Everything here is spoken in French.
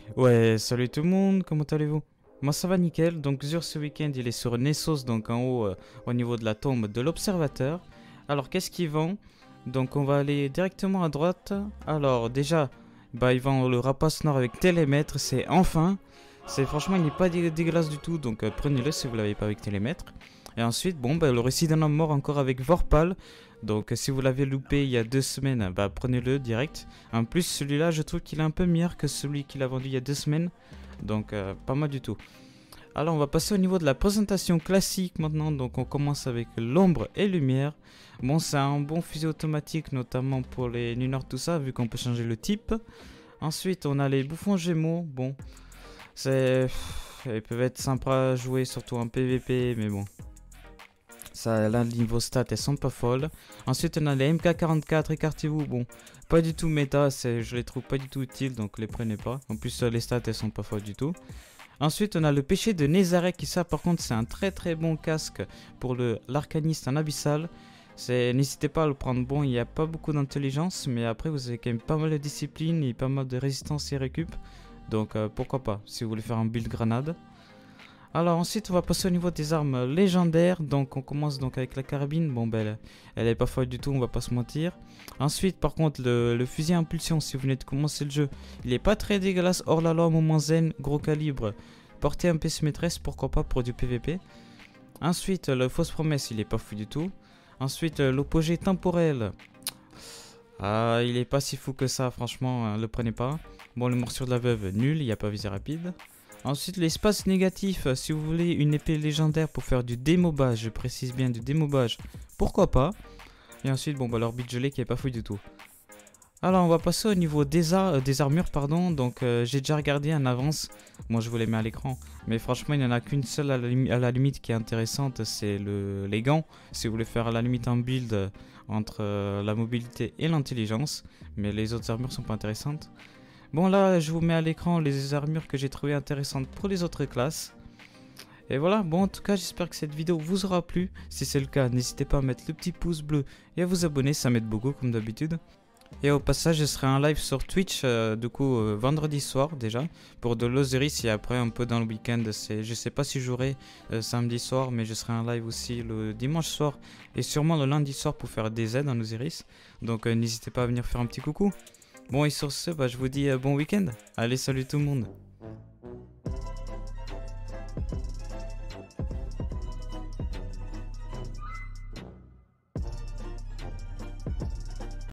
Ouais, salut tout le monde, comment allez-vous? Moi ça va nickel, donc sur ce week-end il est sur Nessos, donc en haut au niveau de la tombe de l'observateur. Alors qu'est-ce qu'ils vendent? Donc on va aller directement à droite. Alors déjà, bah ils vendent le rapace nord avec télémètre, c'est enfin. C'est franchement il n'est pas dégueulasse du tout, donc prenez-le si vous l'avez pas avec télémètre. Et ensuite, bon, bah, le récit d'un homme mort encore avec Vorpal. Donc si vous l'avez loupé il y a 2 semaines, bah prenez-le direct. En plus, celui-là, je trouve qu'il est un peu meilleur que celui qu'il a vendu il y a 2 semaines. Donc, pas mal du tout. Alors, on va passer au niveau de la présentation classique maintenant. Donc, on commence avec l'ombre et lumière. Bon, c'est un bon fusil automatique, notamment pour les Nunor, tout ça, vu qu'on peut changer le type. Ensuite, on a les bouffons gémeaux. Bon, c'est. Ils peuvent être sympas à jouer, surtout en PVP, mais bon. Ça, là, le niveau stats, elles sont pas folles. Ensuite, on a les MK44, écartez-vous. Bon, pas du tout méta, je les trouve pas du tout utiles, donc les prenez pas. En plus, les stats, elles sont pas folles du tout. Ensuite, on a le péché de Nézareth, qui ça, par contre, c'est un très très bon casque pour l'arcaniste en abyssal. N'hésitez pas à le prendre. Bon, il n'y a pas beaucoup d'intelligence, mais après, vous avez quand même pas mal de discipline et pas mal de résistance et récup. Donc, pourquoi pas, si vous voulez faire un build grenade. Alors ensuite on va passer au niveau des armes légendaires. Donc on commence donc avec la carabine. Bon ben elle est pas folle du tout, on va pas se mentir. Ensuite par contre le fusil à impulsion, si vous venez de commencer le jeu, il est pas très dégueulasse. Hors la loi, moment zen, gros calibre. Portée un PC maîtresse, pourquoi pas pour du PVP. Ensuite le fausse promesse, il est pas fou du tout. Ensuite l'opposé temporel. Ah, il est pas si fou que ça, franchement, le prenez pas. Bon, le morsure de la veuve, nul, il n'y a pas visée rapide. Ensuite, l'espace négatif, si vous voulez une épée légendaire pour faire du démobage, je précise bien du démobage, pourquoi pas. Et ensuite, bon, bah, l'orbite gelée qui est pas fouille du tout. Alors, on va passer au niveau des armures, pardon. Donc, j'ai déjà regardé en avance. Moi, je vous les mets à l'écran. Mais franchement, il n'y en a qu'une seule à la limite qui est intéressante, c'est les gants. Si vous voulez faire à la limite un build entre la mobilité et l'intelligence. Mais les autres armures sont pas intéressantes. Bon là je vous mets à l'écran les armures que j'ai trouvées intéressantes pour les autres classes. Et voilà, bon en tout cas j'espère que cette vidéo vous aura plu. Si c'est le cas, n'hésitez pas à mettre le petit pouce bleu et à vous abonner, ça m'aide beaucoup comme d'habitude. Et au passage je serai en live sur Twitch du coup vendredi soir déjà pour de l'Osiris et après un peu dans le week-end. Je sais pas si je jouerai samedi soir mais je serai en live aussi le dimanche soir et sûrement le lundi soir pour faire des aides en Osiris. Donc n'hésitez pas à venir faire un petit coucou. Bon et sur ce, bah, je vous dis bon week-end. Allez, salut tout le monde.